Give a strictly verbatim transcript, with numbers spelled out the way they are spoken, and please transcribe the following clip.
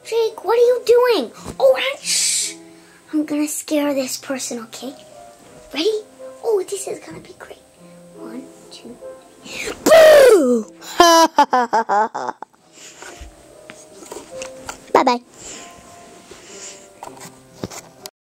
Jake, what are you doing? Oh, shh. I'm gonna scare this person, okay? Ready? Oh, this is gonna be great. One, two, three. Boo! Bye-bye.